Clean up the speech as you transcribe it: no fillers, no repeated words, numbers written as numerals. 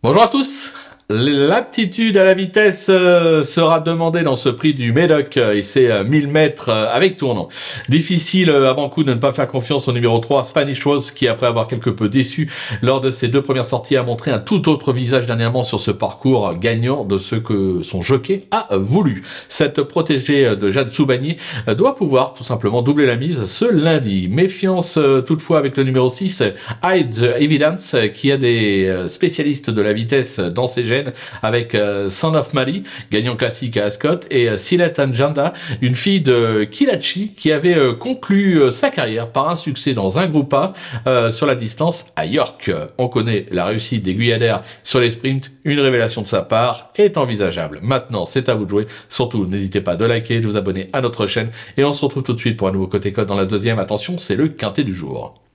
Bonjour à tous. L'aptitude à la vitesse sera demandée dans ce prix du Médoc et c'est 1000 mètres avec tournant. Difficile avant coup de ne pas faire confiance au numéro 3, Spanish Rose, qui après avoir quelque peu déçu lors de ses deux premières sorties a montré un tout autre visage dernièrement sur ce parcours gagnant de ce que son jockey a voulu. Cette protégée de Jeanne Soubagny doit pouvoir tout simplement doubler la mise ce lundi. Méfiance toutefois avec le numéro 6, Hide Evidence, qui a des spécialistes de la vitesse dans ses gènes avec Son of Mali, gagnant classique à Ascot, et Silet Anjanda, une fille de Kilachi qui avait conclu sa carrière par un succès dans un groupe A sur la distance à York. On connaît la réussite des Guyadères sur les sprints, une révélation de sa part est envisageable. Maintenant, c'est à vous de jouer. Surtout, n'hésitez pas de liker, de vous abonner à notre chaîne et on se retrouve tout de suite pour un nouveau Côté Cote dans la deuxième. Attention, c'est le quintet du jour.